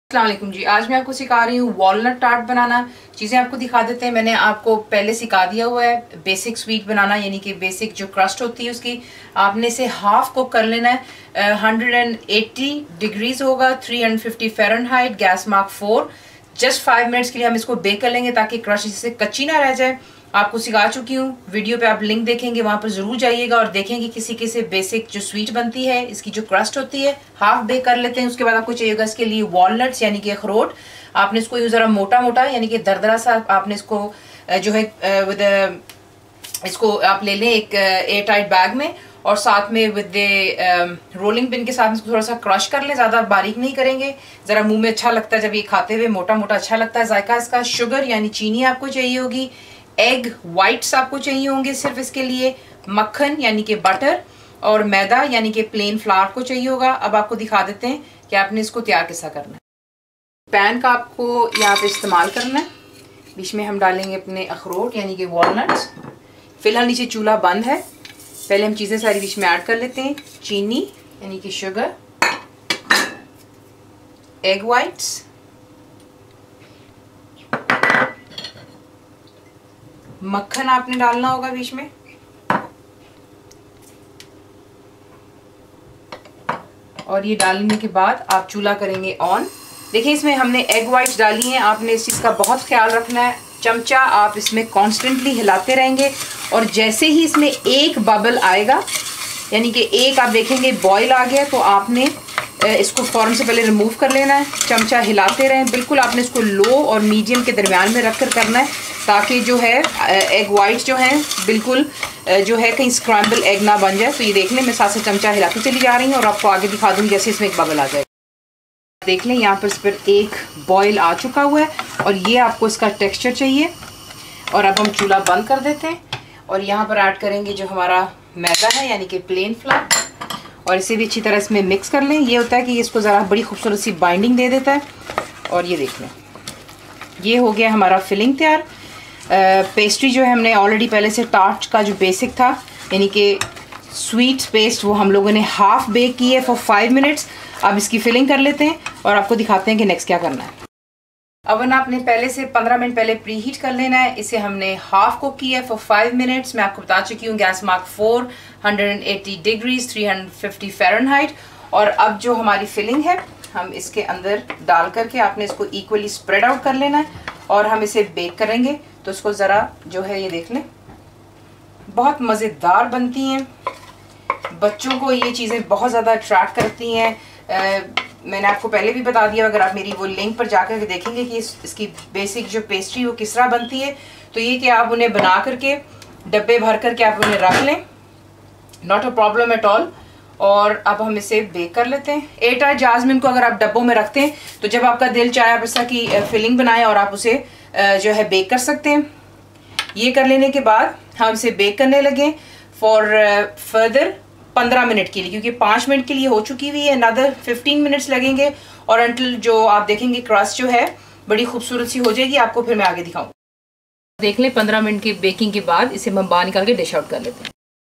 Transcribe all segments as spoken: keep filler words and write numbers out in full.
अस्सलाम वालेकुम जी। आज मैं आपको सिखा रही हूँ वॉलनट टार्ट बनाना। चीज़ें आपको दिखा देते हैं। मैंने आपको पहले सिखा दिया हुआ है बेसिक स्वीट बनाना, यानी कि बेसिक जो क्रस्ट होती है उसकी आपने इसे हाफ कुक कर लेना है। हंड्रेड एंड एट्टी डिग्रीज होगा, three hundred fifty Fahrenheit, gas mark four. Just five minutes के लिए हम इसको बेक कर लेंगे ताकि क्रस्ट इससे कच्ची ना रह जाए। आपको सिखा चुकी हूँ, वीडियो पे आप लिंक देखेंगे, वहां पर जरूर जाइएगा और देखेंगे किसी किसी बेसिक जो स्वीट बनती है इसकी जो क्रस्ट होती है हाफ बेक कर लेते हैं। उसके बाद आपको चाहिएगा इसके लिए वॉलनट्स यानी कि अखरोट। आपने इसको ज़रा मोटा मोटा यानी कि दरदरा सा आपने इसको जो है विद इसको आप ले लें एक एयर टाइट बैग में, और साथ में विद रोलिंग पिन के साथ इसको थोड़ा सा क्रश कर लें। ज़्यादा बारीक नहीं करेंगे, ज़रा मुंह में अच्छा लगता है जब ये खाते हुए, मोटा मोटा अच्छा लगता है जायका इसका। शुगर यानी चीनी आपको चाहिए होगी, एग वाइट्स आपको चाहिए होंगे सिर्फ इसके लिए, मक्खन यानी कि बटर, और मैदा यानी कि प्लेन फ्लावर को चाहिए होगा। अब आपको दिखा देते हैं कि आपने इसको तैयार कैसा करना है। पैन का आपको यहाँ पे इस्तेमाल करना है। बीच में हम डालेंगे अपने अखरोट यानी कि वॉलनट्स। फिलहाल नीचे चूल्हा बंद है। पहले हम चीज़ें सारी बीच में ऐड कर लेते हैं। चीनी यानी कि शुगर, एग वाइट्स, मक्खन आपने डालना होगा बीच में, और ये डालने के बाद आप चूल्हा करेंगे ऑन। देखिए इसमें हमने एग वाइट्स डाली हैं। आपने इस चीज़ का बहुत ख्याल रखना है। चमचा आप इसमें कॉन्स्टेंटली हिलाते रहेंगे, और जैसे ही इसमें एक बबल आएगा यानी कि एक आप देखेंगे बॉयल आ गया, तो आपने इसको फ़ौरन से पहले रिमूव कर लेना है। चमचा हिलाते रहें, बिल्कुल आपने इसको लो और मीडियम के दरमियान में रख कर करना है ताकि जो है एग वाइट्स जो हैं बिल्कुल जो है कहीं स्क्रैम्बल एग ना बन जाए। तो ये देख लें, मैं साथ से चमचा हिलाती चली जा रही हूँ और आपको आगे दिखा दूँगी जैसे इसमें एक बबल आ जाए। देख लें यहाँ पर इस पर एक बॉयल आ चुका हुआ है, और ये आपको इसका टेक्स्चर चाहिए। और अब हम चूल्हा बंद कर देते हैं और यहाँ पर ऐड करेंगे जो हमारा मैदा है यानी कि प्लेन फ्लावर, और इसे भी अच्छी तरह इसमें मिक्स कर लें। ये होता है कि इसको ज़रा बड़ी खूबसूरत सी बाइंडिंग दे देता है। और ये देख लें, ये हो गया हमारा फिलिंग तैयार। पेस्ट्री जो है हमने ऑलरेडी पहले से टार्ट का जो बेसिक था यानी कि स्वीट पेस्ट, वो हम लोगों ने हाफ बेक की है फॉर फाइव मिनट्स। अब इसकी फिलिंग कर लेते हैं और आपको दिखाते हैं कि नेक्स्ट क्या करना है। अवन आपने पहले से पंद्रह मिनट पहले प्री हीट कर लेना है। इसे हमने हाफ कुक किया है फॉर फाइव मिनट्स। मैं आपको बता चुकी हूँ gas mark four, hundred and eighty degrees, three hundred fifty Fahrenheit. और अब जो हमारी फिलिंग है हम इसके अंदर डाल करके आपने इसको इक्वली स्प्रेड आउट कर लेना है, और हम इसे बेक करेंगे। तो इसको ज़रा जो है ये देख लें, बहुत मज़ेदार बनती हैं। बच्चों को ये चीज़ें बहुत ज़्यादा अट्रैक्ट करती हैं। मैंने आपको पहले भी बता दिया, अगर आप मेरी वो लिंक पर जाकर के देखेंगे कि इस, इसकी बेसिक जो पेस्ट्री वो किस तरह बनती है। तो ये कि आप उन्हें बना करके डब्बे भर करके आप उन्हें रख लें, not a problem at all. और अब हम इसे बेक कर लेते हैं। एयर टाइट जार्स में इनको अगर आप डब्बों में रखते हैं तो जब आपका दिल चाहे आप इस तरह की फिलिंग बनाएं और आप उसे जो है बेक कर सकते हैं। ये कर लेने के बाद हम इसे बेक करने लगे फॉर फर्दर पंद्रह मिनट के लिए, क्योंकि पाँच मिनट के लिए हो चुकी हुई है। अनदर फिफ्टीन मिनट्स लगेंगे, और अंटिल जो आप देखेंगे क्रस्ट जो है बड़ी खूबसूरत सी हो जाएगी। आपको फिर मैं आगे दिखाऊँ। देख लें पंद्रह मिनट की बेकिंग के बाद इसे हम बाहर निकाल के डिश आउट कर लेते हैं।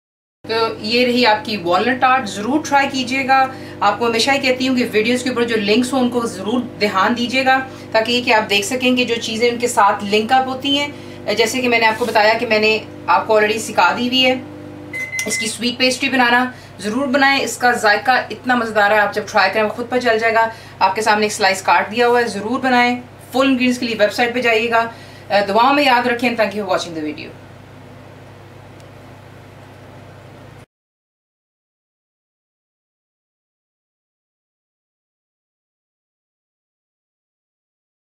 तो ये रही आपकी वॉलनट टार्ट। ज़रूर ट्राई कीजिएगा। आपको हमेशा ही कहती हूँ कि वीडियोस के ऊपर जो लिंक्स हो उनको ज़रूर ध्यान दीजिएगा, ताकि ये कि आप देख सकेंगे जो चीज़ें उनके साथ लिंक अप होती हैं। जैसे कि मैंने आपको बताया कि मैंने आपको ऑलरेडी सिखा दी हुई है इसकी स्वीट पेस्ट्री बनाना। ज़रूर बनाएं, इसका जायका इतना मज़ेदार है, आप जब ट्राई करें खुद पर चल जाएगा। आपके सामने एक स्लाइस काट दिया हुआ है, ज़रूर बनाएं। फुल इंग्रीडिएंट्स के लिए वेबसाइट पे जाइएगा। दुआओं में याद रखें। Thank you for watching the video.